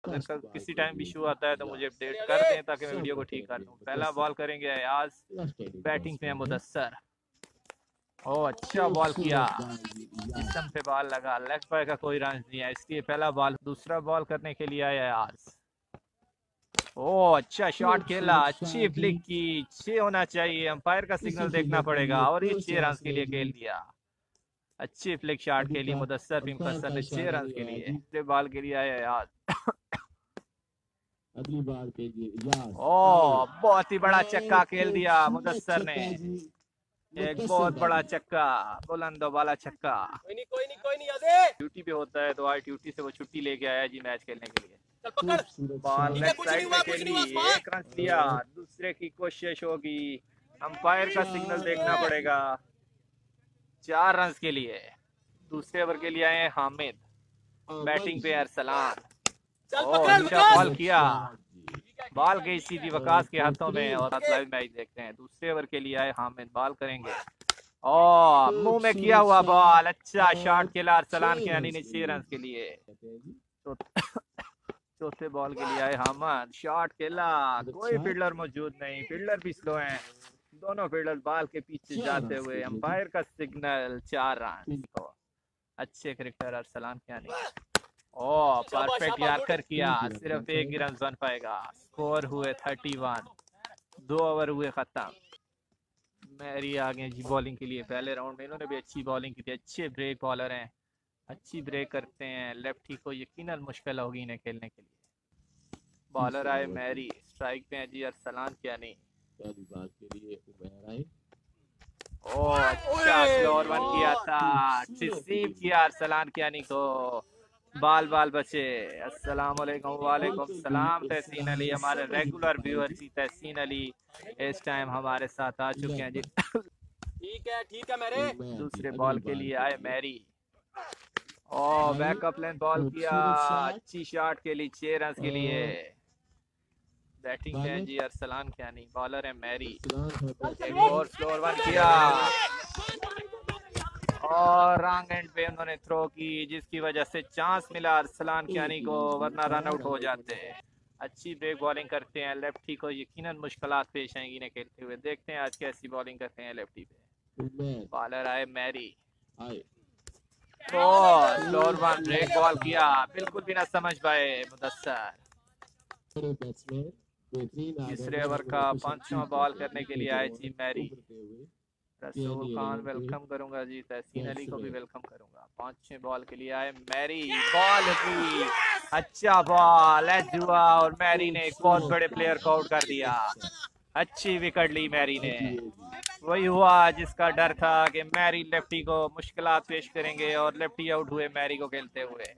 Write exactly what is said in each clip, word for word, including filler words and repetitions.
अगर किसी time issue आता है तो मुझे अपडेट कर दें ताकि मैं वीडियो को ठीक कर दूं। पहला बॉल करेंगे अयाज, बैटिंग पे है मुदस्सर। ओ अच्छा बॉल किया, जिस्म पे बॉल लगा, लेग पर का कोई रन नहीं है, इसलिए पहला बॉल। दूसरा बॉल करने के लिए आया अयाज। ओ अच्छा शॉट खेला, अच्छी फ्लिक की, छह होना चाहिए, अंपायर का सिग्नल देखना पड़ेगा, और ये छह रन के लिए खेल दिया। अच्छी फ्लिक शॉट खेली मुदस्सर बिन कसर ने छह रन के लिए। दूसरे बॉल के लिए आया याद। अगली बार के लिए ओ बहुत ही बड़ा चक्का खेल दिया मुदस्सर ने, एक बहुत बड़ा चक्का, बुलंदो वाला चक्का। कोई नहीं कोई नहीं कोई नहीं याद ड्यूटी पे होता है तो आज ड्यूटी से वो छुट्टी लेके आया जी मैच खेलने के लिए। बॉल लेफ्ट साइड में खेली, एक रन लिया, दूसरे की कोशिश होगी, अंपायर का सिग्नल देखना पड़ेगा। चार रन के लिए। दूसरे ओवर के लिए आए हामिद, बैटिंग पे अरसलान। अच्छा बॉल किया, बॉल गई सीधी वकास के हाथों में, और लाइव मैच देखते हैं। दूसरे ओवर के लिए आए हामिद, बॉल करेंगे, और मुंह में किया हुआ बॉल, अच्छा शॉट खेला अरसलान के ने छह रन के लिए। चौथे बॉल के लिए आए हामिद, शॉट खेला, कोई फील्डर मौजूद नहीं, फील्डर भी स्लो हैं, दोनों फील्डर बॉल के पीछे जाते हुए, अंपायर का सिग्नल, चार रन। अच्छे क्रिकेटर अरसलान क्या नहीं। ओ परफेक्ट यार्कर किया, सिर्फ एक ही रन बन पाएगा। स्कोर हुए थर्टी वन, दो ओवर हुए खत्म। मैरी आ गए जी बॉलिंग के लिए। पहले राउंड में इन्होंने भी अच्छी बॉलिंग की थी, अच्छे ब्रेक बॉलर हैं, अच्छी ब्रेक करते हैं, लेफ्टी को यकीनन मुश्किल होगी इन्हें खेलने के लिए। बॉलर आए मैरी, स्ट्राइक पे हैं जी अरसलान क्या नहीं। पहली बार के लिए उमर आए। ओ अच्छा स्लोअर वन किया था, रिसीव किया अरसलान कियानी को, बाल बाल बचे। अस्सलाम वालेकुम। वालेकुम सलाम तहसीन अली, हमारे रेगुलर व्यूअर जी तहसीन अली इस टाइम हमारे साथ आ चुके हैं जी। ठीक है ठीक है मेरे। दूसरे बॉल के लिए आए मैरी, ओ बैकअप लेन बॉल किया, अच्छी शॉट के लिए, छह रन के लिए। बैटिंग पे है जी अरसलान क्या नहीं, बॉलर है मैरी, एक और स्लोअर वन किया, और रॉन्ग एंड पे उन्होंने थ्रो की, जिसकी वजह से चांस मिला अरसलान कियानी को, वरना रन आउट हो जाते। अच्छी ब्रेक बॉलिंग करते हैं, लेफ्टी को यकीनन मुश्किलात पेश आएंगी इन्हें खेलते हुए। देखते हैं आज कैसी बॉलिंग करते हैं लेफ्टी पे। बॉलर आए मैरी, स्लोअर वन ब्रेक बॉल किया, बिल्कुल भी ना समझ पाए मुदस्सर। तीसरे ओवर का पांचवा बॉल करने के लिए आए जी मैरी। रसूल खान वेलकम करूंगा जी, तहसीन अली को भी वेलकम करूंगा। पांचवें बॉल के लिए आए मैरी, बॉल की, अच्छा बॉल एज हुआ, और मैरी ने एक बहुत बड़े प्लेयर को आउट कर दिया। अच्छी विकेट ली मैरी ने, वही हुआ जिसका डर था कि मैरी लेफ्टी को मुश्किलात पेश करेंगे, और लेफ्टी आउट हुए मैरी को खेलते हुए।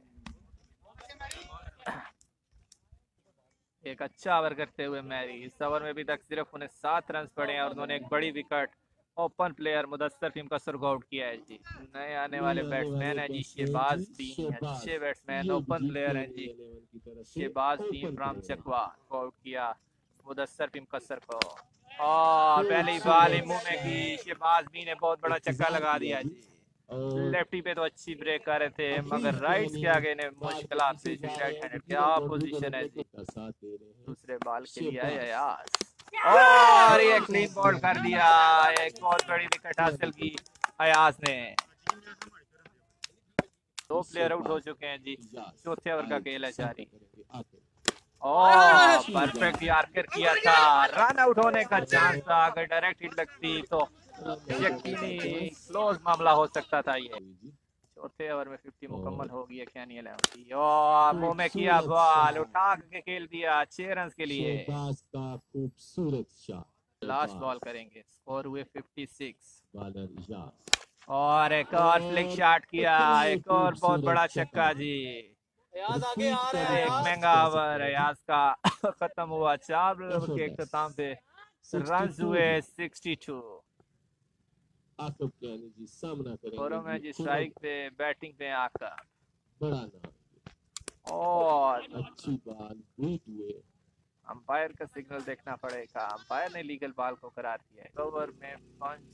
एक अच्छा ओवर करते हुए मैरी। इस ओवर में भी तक सिर्फ उन्हें सात रन पड़े हैं, और उन्होंने एक बड़ी विकेट ओपन प्लेयर मुदस्सर टीम कसर को आउट किया है जी। नए आने वाले बैट्समैन है जी शेबाज टीम, अच्छे बैट्समैन ओपन प्लेयर हैं जी। शेबाज टीम फ्रॉम चकवा को आउट किया मुदस्सर टीम कसर को, और पहली बॉल ही मुंह में की, शेबाज भी ने बहुत बड़ा चक्का लगा दिया जी। लेफ्टी पे तो अच्छी ब्रेक कर रहे थे, मगर राइट के आगे ने मुश्किल से राइट हैंडेड। क्या पोजीशन है जी। दूसरे बॉल के लिए आया यार, और ये क्लीन बॉल कर दिया, एक बहुत बड़ी विकेट हासिल की अयाज ने। दो प्लेयर आउट हो चुके हैं जी, चौथे ओवर का खेल है जारी। ओह परफेक्ट यार्कर किया था, रन आउट होने का चांस था, अगर डायरेक्ट हिट लगती तो यकीनी क्लोज मामला हो सकता था ये। चौथे ओवर में फिफ्टी मुकम्मल हो गई है क्या नहीं की, और मुंह में किया बॉल, उठा के खेल दिया छह रन के लिए। खूबसूरत शॉट, लास्ट बॉल करेंगे, स्कोर हुए फिफ्टी सिक्स, और एक और फ्लिक शॉट किया, एक और बहुत बड़ा छक्का जी। एक महंगा ओवर अयाज का खत्म हुआ, चार के इख्तिताम पे रन हुए सिक्सटी टू। और मैं जी स्ट्राइक पे, बैटिंग पे आकर, और अच्छी बॉल बीट हुए, अंपायर का सिग्नल देखना पड़ेगा। अंपायर ने लीगल बॉल को करार दिया है। ओवर में पंच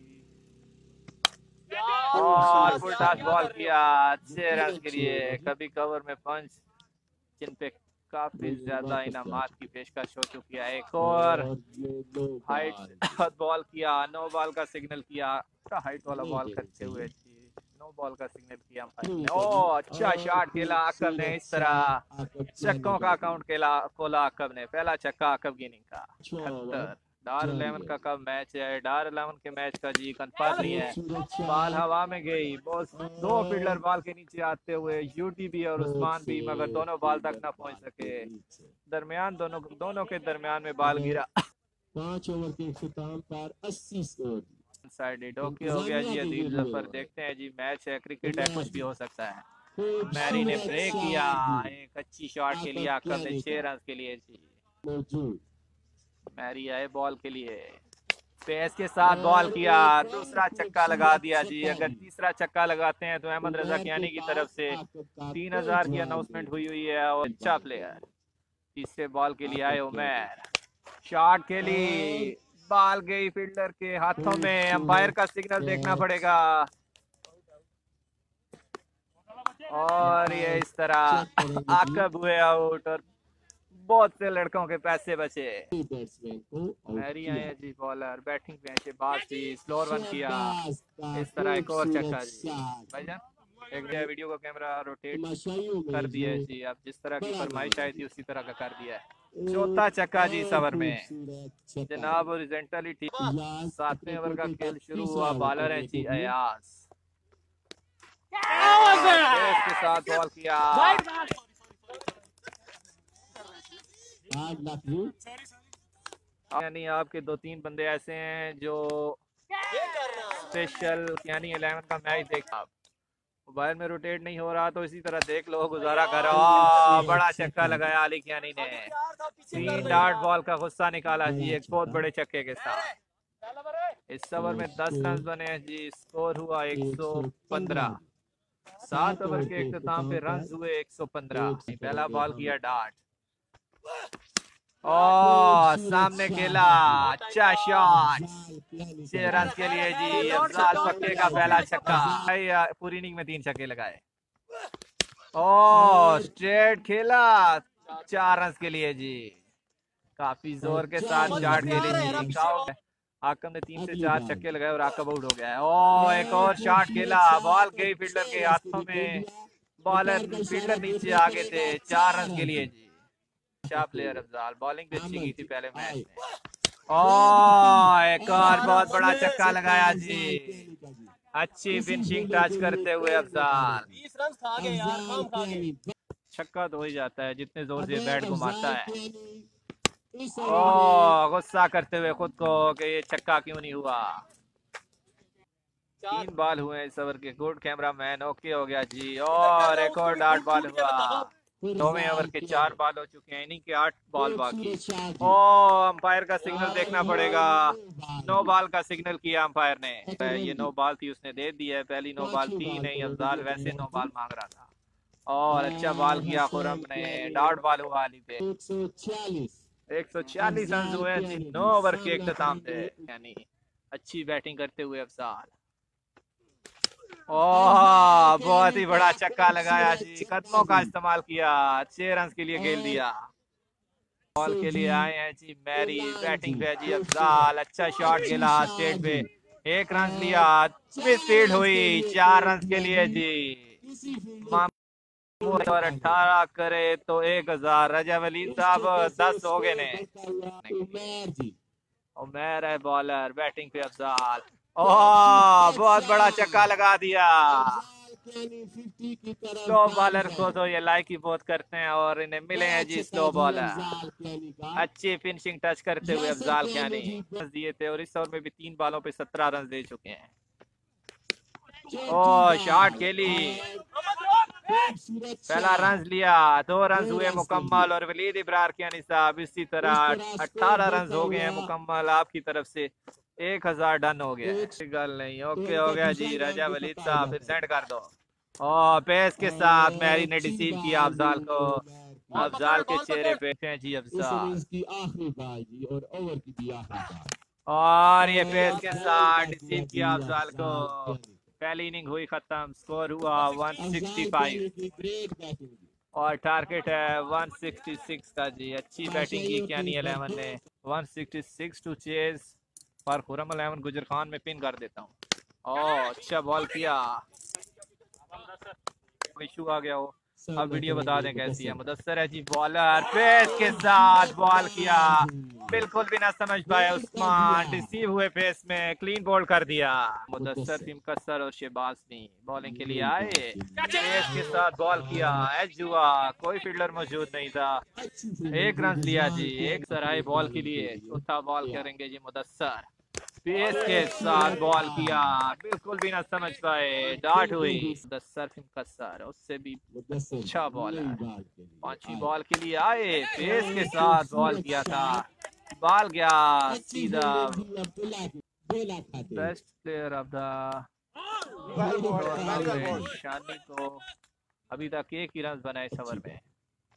और फुल टॉस बॉल किया, अच्छे रन के लिए। कभी कवर में पंच जिन पे काफी ये ज्यादा वापस इनामात जाए। की पेशकश हो चुकी है। एक और ये नो हाइट बॉल बॉल किया, नो बॉल का सिग्नल किया। अच्छा हाइट वाला नहीं बॉल देनी करते हुए चाहिए। जी नो बॉल का सिग्नल किया अंपायर ठीक ने। है जी। ओ अच्छा और शॉट खेला आकब ने। खूबसूरत इस तरह शॉट आकब चक्कों का जानेगा जी। अकाउंट खेला खोला आकब ने। पहला छक्का आकब गिनी का। छह ओवर इकहत्तर। डार जारी इलेवन है का जी। कब मैच है? डार इलेवन के मैच का जी कंफर्म नहीं है। खूबसूरत बॉल शॉट हवा में गई। बॉस दो फील्डर और बॉल के नीचे आते हुए यूटी भी और बहुत उस्मान से भी, मगर दोनों बॉल तक फील्डर ना पहुंच बॉल के सके। नीचे। दरमियान दोनों दोनों के दरमियान में बॉल अगर गिरा। पांच ओवर के इख्तिताम पर अस्सी स्कोर साइड ओके हो गया इंतजामिया जी के अदील जरिए जफर। देखते हैं जी मैच है, क्रिकेट है, उमर कुछ भी जी हो सकता है। मैरी ने खूबसूरत ब्रेक किया। शॉट जी एक अच्छी शॉट के लिए आकब आकब ने जाने छह का रन के लिए जी। मौजूद मैरी आए बॉल के लिए। पेस के साथ बॉल और किया। एक और दूसरा चक्का लगा खूबसूरत दिया जी। छक्का अगर जी तीसरा चक्का लगाते हैं तो अहमद रजा उमर के कियानी की तरफ पास से आकब का तीन कोई हजार की जवाब अनाउंसमेंट नहीं हुई हुई है। और है अच्छा बाल के प्लेयर लिए तीसरे बॉल के लिए आए आकब क्या उमर। देगा शॉट के और लिए बॉल गई फील्डर के हाथों में। अंपायर खूबसूरत का सिग्नल देखना कैच पड़ेगा। और ये अंपायर इस तरह चेक करेंगे जी आकब हुए आउट और बहुत से लड़कों के पैसे बचे। बैट्समैन को आउट मैरी आए किया हैं जी बॉलर। बैटिंग पे हैं बाज जी स्लो रन किया। शहबाज का इस तरह एक और खूबसूरत छक्का जी। शॉट भाईजान एक ये वीडियो का कैमरा रोटेट तमाशाइयों कर में दिया जो है जी। आप जिस तरह की बड़ा फरमाइश नाम है आई थी जी उसी तरह का कर दिया है। एक चौथा चक्का जी इस और ओवर में खूबसूरत छक्का जनाब। जी ओरिजेंटली ठीक। इजाज सातवें अपने ओवर का कोटे का खेल शुरू तीसरा हुआ। ओवर बॉलर है करने जी के लिए अयाज। पेस के साथ बॉल किया। हार्ड लक जी यानी आपके दो तीन बंदे ऐसे हैं जो स्पेशल यानी इलेवन का मैच देखा। मोबाइल में रोटेट नहीं हो रहा तो इसी तरह देख लो, गुजारा करो। खूबसूरत बड़ा छक्का छक्का जी लगाया अली कियानी ने। तीन और डार्ट बॉल का गुस्सा निकाला जी बड़ा एक बहुत छक्का बड़े छक्के के साथ। इस ओवर और में दस स्कोर रन बने हैं जी। स्कोर हुआ एक सौ एक सौ पंद्रह। पंद्रह सात सात ओवर ओवर के के इख्तिताम इख्तिताम पे रन पर हुए एक सौ पंद्रह। एक से पहला करेंगे बॉल हम किया डार्ट। ओ खूबसूरत सामने शॉट खेला। है जी अच्छा शॉट। अफजाल कियानी का छह जी रन के लिए जी और अफजाल छक्का पक्के का लगा पहला जी छक्का। अफजाल भाई, आ, पूरी इनिंग में तीन छक्के लगाए। ओ और स्ट्रेट खेला। चार रन के लिए जी। काफी और जोर के साथ चार शॉट रन खेली बने जी। हैं काउ- आकम ने तीन से अगली चार बार छक्के लगाए और आकब आउट हो गया है। ओ एक और और शॉट खूबसूरत खेला। बॉल शॉट और गई फील्डर छह के रन के हाथों लिए खेल में। दिया बॉलर अंपायर का इशारा फील्डर नीचे देखना आगे थे। पड़ेगा चार चार रन के रन लिए जी जी। अच्छा प्लेयर अफजाल। बॉलिंग भी अच्छी की अहमद थी जी पहले मैच आए में। वापसी ओ एक और और बहुत बड़ा खूबसूरत छक्का छक्का लगाया जी। अफजाल कियानी का जी अच्छी इसी फिनिशिंग फील्डर टच के लिए करते हुए एक नकारे अफजाल। जी अफजाल कियानी छक्का तो हो ही जाता है जितने जोर से अगर बैट घुमाता अफजाल है। कियानी इस ओ ओवर में गुस्सा करते हुए खुद को कि ये छक्का क्यों नहीं हुआ। तीन बॉल हुए इस ओवर के। Good camera man. ओके हो गया जी। और एक और डार्ट बॉल हुआ। नौवें ओवर फरजाल के चार कियानी बॉल हो चुके हैं। इनिंग के आठ बॉल बाकी। खूबसूरत शॉट ओ जी अंपायर का सिग्नल देखना और पड़ेगा। नो बॉल नो जी बॉल का सिग्नल किया अंपायर ने। अकरम ये जी नो बॉल थी उसने दे दी है। पहली नो बॉल पांचवी थी बॉल नहीं। पर अफजाल इंडिया वैसे नो तैयार बॉल थी मांग रहा था। और अच्छा बॉल और किया खुरम हसन ने। कियानी डाउट बॉल हुआ अली पे। एक सौ छियालीस एक सौ छियालीस रन अफजाल हुए हैं जी कियानी नौ जी ओवर के सामना इख्तिताम पे। करेंगे यानी अच्छी बैटिंग करते हुए अफजाल। ओह अफजाल बहुत कियानी ही का बड़ा छक्का लगाया खूबसूरत जी। छक्का कदमों का जी इस्तेमाल किया। छह रन के लिए खेल और दिया। बॉल से के जी लिए आए हैं जी मैरी। इमरान जी बैटिंग पे है जी खूबसूरत अफजाल। अच्छा शॉट अच्छी खेला शॉट स्टेट पे। जी एक रन लिया। और मिस चार फील्ड रन हुई। के लिए चार खेल रन के दिया लिए जी जी। इसी फील्ड मामूद और में अठारह करे तो एक हजार। रजा वलीद इस साहब चौके से दस हो गए स्कोर ने। बढ़ता हुआ उमर जी उमर है बॉलर। बैटिंग पे अफजाल। खूबसूरत ओह बहुत बड़ा शॉट चक्का लगा दिया। अफजाल कियानी फिफ्टी की तरफ स्लो दाम बॉलर को है तो ये लाइक ही बहुत करते हैं और इन्हें मिले बड़ा हैं जी छक्का स्लो जी बॉलर। अफजाल कियानी का अच्छी फिनिशिंग टच करते हुए यासर अफजाल कियानी कियानी जी दिए थे और इस ओवर में भी तीन बॉलों पे सत्रह रन दे चुके हैं। चौथी ओ शॉट बॉल खेली। और खूबसूरत पहला रन शॉट लिया। दो रन दो हुए रन के लिए मुकम्मल और वलीद इब्रार कियानी साहब इसी तरह इस तरह स्कोर अठारह रन बढ़ता हो गए हैं हुआ मुकम्मल आपकी तरफ से। एक हजार डन हो गया है। एक कोई गल नहीं। ओके स्कोर हो का गया दूसरा जी। इनाम रजा भी वलीद पक्का हो साहब फिर जाता है सेंड कर दो। ओ पेस के साथ और मैरी ने अच्छी डिसीव किया बॉल जी अफजाल को। उमर की अफजाल के चेहरे पे हैं जी इस अफजाल। इनिंग्स की आखिरी बॉल जी और ओवर की भी आखिरी बॉल और ये पेस और के बॉल साथ कर दिया डिसीव किया जी अफजाल को। अफजाल कियानी को पहली इनिंग हुई खत्म। स्कोर हुआ अफजाल एक सौ पैंसठ। कियानी की ग्रेट बैटिंग जी और टारगेट है एक सौ छियासठ का जी। अच्छी बैटिंग की कियानी इलेवन ने। एक सौ छियासठ टू चेज पर खुरम इलेवन गुजर खान में पिन कर देता हूँ। ओह अच्छा बॉल किया, इशू आ गया हो। अब वीडियो बता दें कैसी है। मुदस्सर है जी बॉलर, पेस के साथ बॉल किया, बिल्कुल भी ना समझ पाए उस्मान, डिसीव हुए पेस में, क्लीन बॉल कर दिया। मुदस्सर भी मुकस्सर और शहबाज नहीं बॉलिंग के लिए आए, पेस के साथ बॉल किया, एज हुआ, कोई फील्डर मौजूद नहीं था, एक रन लिया जी। एक सराय बॉल के लिए चौथा बॉल करेंगे जी मुदस्सर, पेस के साथ बॉल किया, बिल्कुल भी ना समझ पाए, डाट हुई। मुदस्सर मुकस्सर उससे भी अच्छा बॉल है, पांचवी बॉल के लिए आए, पेस के साथ बॉल किया था, बॉल गया सीधा। Best player of the Shani को अभी तक एक ही रन बनाए इस ओवर में।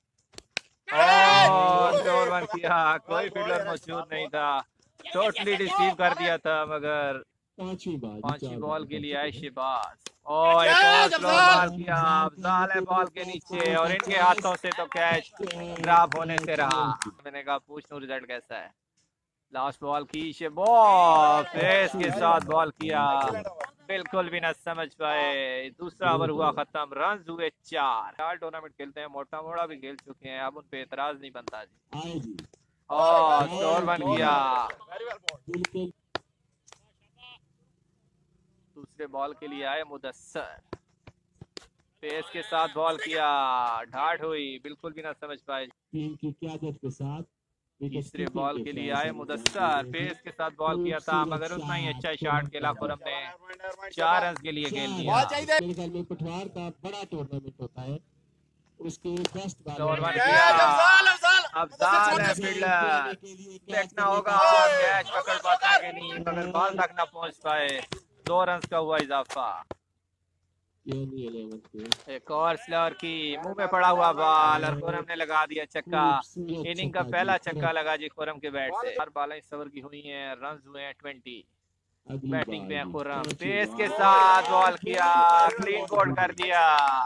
और वन किया, कोई फील्डर मौजूद नहीं था, टोटली रिसीव कर दिया था, मगर पांचवी बॉल के लिए आए शहबाज और एक और स्लो बॉल किया, अफजाल है बॉल के नीचे और इनके हाथों से तो कैच ड्रॉप होने से रहा। मैंने कहा पूछ लूं रिजल्ट कैसा है। लास्ट बॉल की शहबाज फेस के साथ बॉल किया, बिल्कुल भी ना समझ पाए। दूसरा ओवर हुआ खत्म, रन हुए चार। चार टूर्नामेंट खेलते हैं, मोटा मोटा भी खेल चुके हैं, अब उन पे एतराज नहीं बनता जी। और स्कोर बन गया। दूसरे बॉल के लिए आए मुदस्सर, पेस के साथ बॉल किया, ढाट हुई, बिल्कुल भी ना समझ पाए। टीम की क़यादत के साथ तीसरे बॉल के लिए आए मुदस्सर, पेस के साथ बॉल किया था, मगर उतना ही अच्छा शॉट खेला खुरम ने, चार रन के लिए खेल दिया। पठवार का बड़ा टूर्नामेंट होता है, उसके फर्स्ट बॉल अफजाल है फील्डर, देखना होगा कैच पकड़ पाता है कि नहीं, मगर बॉल तक ना पहुंच पाए। दो रन का हुआ इजाफा। एक और स्लर की मुंह में पड़ा हुआ बॉल और खुरम ने लगा दिया छक्का। इनिंग का पहला छक्का लगा जी खुरम के बैट से। चार बॉलें इस ओवर की हुई हैं, रन हुए हैं बीस। बैटिंग पे है खुरम, पेस के साथ बॉल किया, क्लीन बोल्ड कर दिया।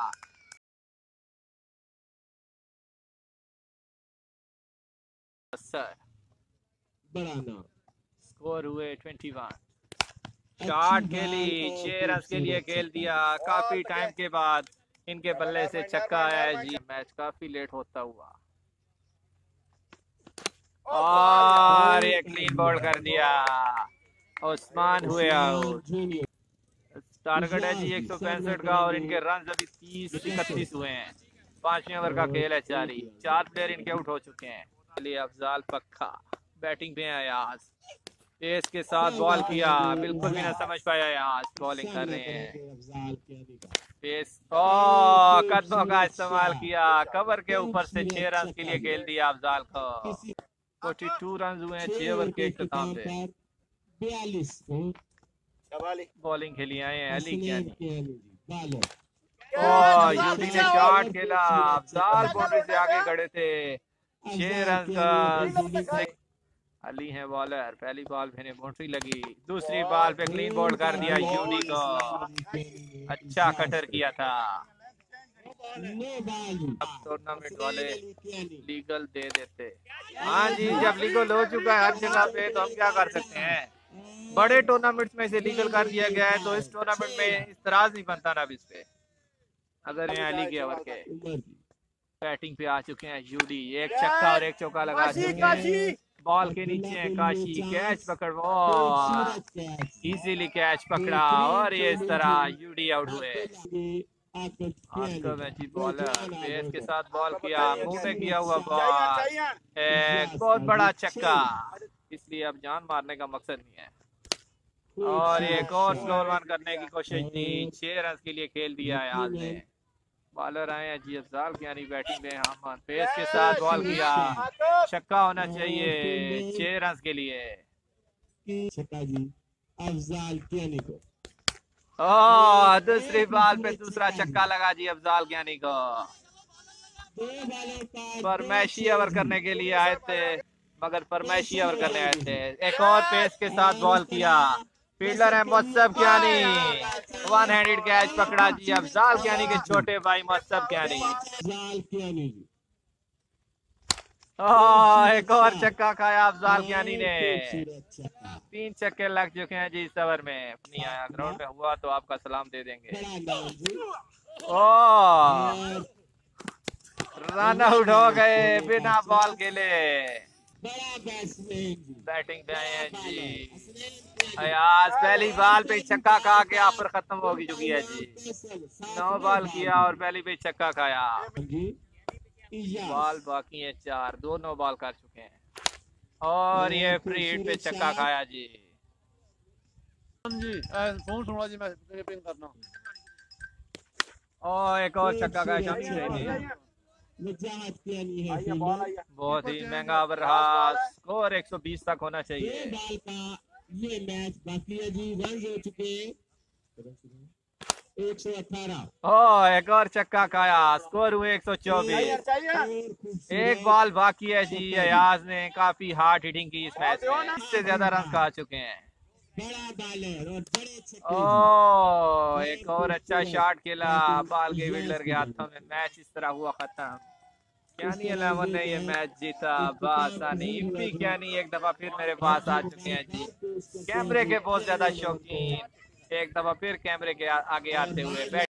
स्कोर हुए इक्कीस। शॉट खेली, छह रन के लिए खेल दिया, काफी टाइम के बाद इनके बल्ले से छक्का है जी। मैच काफी लेट होता हुआ और ये क्लीन बॉल कर दिया, उस्मान हुए आउट। टारगेट है जी एक सौ पैंसठ का और इनके रन अभी तीस इकतीस हुए हैं। पांचवें ओवर का खेल है जारी, चार प्लेयर इनके आउट हो चुके हैं। चलिए अफजाल पक्का बैटिंग पे है, आज पेस के साथ बॉल किया, बिल्कुल भी ना समझ पाया, आज बॉलिंग कर रहे हैं। पेस कदमों का इस्तेमाल किया, कवर के ऊपर से छह रन के लिए खेल दिया अफजाल को। बयालीस रन हुए हैं छह ओवर के इख्तिताम पे। बॉलिंग खेली आए हैं अली कियानी। और यूटी ने शॉट खेला, अफजाल बाउंड्री से आगे खड़े थे, छह रन का। अली है बॉलर, पहली बॉल पे बाउंड्री लगी, दूसरी बॉल पे क्लीन बॉल कर दिया यूडी को, अच्छा कटर किया था। अब टूर्नामेंट वाले लीगल दे देते। हाँ जी, जब लीगल हो चुका है हर जगह पे तो हम क्या कर सकते हैं। बड़े टूर्नामेंट्स में से लीगल कर दिया गया है तो इस टूर्नामेंट में इस्तराज नहीं बनता ना इस पे। अगर अली के ओवर के बैटिंग पे आ चुके हैं यूडी, एक छक्का और एक चौका लगा चुके हैं। बॉल के नीचे है काशी, कैच पकड़ इजीली कैच पकड़ा और ये इस तरह यूडी आउट हुए। बॉलर पेस के साथ बॉल किया, मुंह में किया हुआ बॉल, एक बहुत बड़ा छक्का, इसलिए अब जान मारने का मकसद नहीं है। और एक और स्लोर वन करने की कोशिश थी, छह रन के लिए खेल दिया है आज ने। बॉलर आए हैं जी अफजाल कियानी, बैटिंग पे हम पेस के साथ बॉल किया, छक्का होना चाहिए छह रन के लिए। छक्का जी अफजाल कियानी को। ओह दूसरी बॉल पे दूसरा छक्का लगा जी अफजाल कियानी को। फरमाइशी ओवर करने के लिए आए थे, मगर फरमाइशी ओवर करने आए थे। एक और पेस के साथ बॉल किया, फील्डर है मुस्तफ कियानी, वन हैंडेड कैच पकड़ा जी अफजाल कियानी के छोटे भाई मुस्तफ कियानी। अफजाल कियानी जी। ओह, एक और छक्का खाया अफजाल कियानी ने। खूबसूरत छक्का। तीन छक्के लग चुके हैं जी इस ओवर में। नहीं आया ग्राउंड में हुआ तो आपका सलाम दे देंगे। बड़ा नाम जी। ओह, और रन आउट हो गए बिना बॉल खेले। बड़ा बैट्समैन जी। बैटिंग पे आए हैं जी अयाज, पहली बॉल पे छक्का खा के ऑफर खत्म हो चुकी है जी। नौ बॉल किया और पहली पे छक्का खाया। जी इजाज। बॉल बाकी है चार, दो नो बॉल कर चुके हैं और ये फ्री हिट पे छक्का खाया जी। जी फोन सुना जी, मैं पिंग करना। और एक और छक्का खाया शमी ने। निजात कियानी है फील्डर। बहुत ही महंगा ओवर रहा, स्कोर एक सौ बीस तक होना ये चाहिए। बॉल का ये मैच बाकी है जी। रन हो चुके एक सौ अठारह। ओह, एक और छक्का खाया, स्कोर हुए एक सौ चौबीस। एक बॉल बाकी है जी। अयाज ने काफी हार्ड हिटिंग की इस मैच में, इससे ज्यादा रन खा चुके हैं। बड़ा बॉलर और बड़े छक्के। ओह, एक और अच्छा शॉट खेला, बॉल के फील्डर के हाथों में। मैच इस तरह हुआ खत्म। कियानी इलेवन ने ये मैच जीता बआसानी। इफ्फी कियानी एक दफा फिर मेरे पास आ चुके हैं जी। कैमरे के बहुत ज्यादा शौकीन, एक दफा फिर कैमरे के आगे आते हुए